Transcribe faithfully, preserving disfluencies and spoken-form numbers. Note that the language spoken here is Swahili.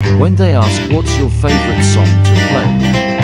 When they ask what's your favorite song to play,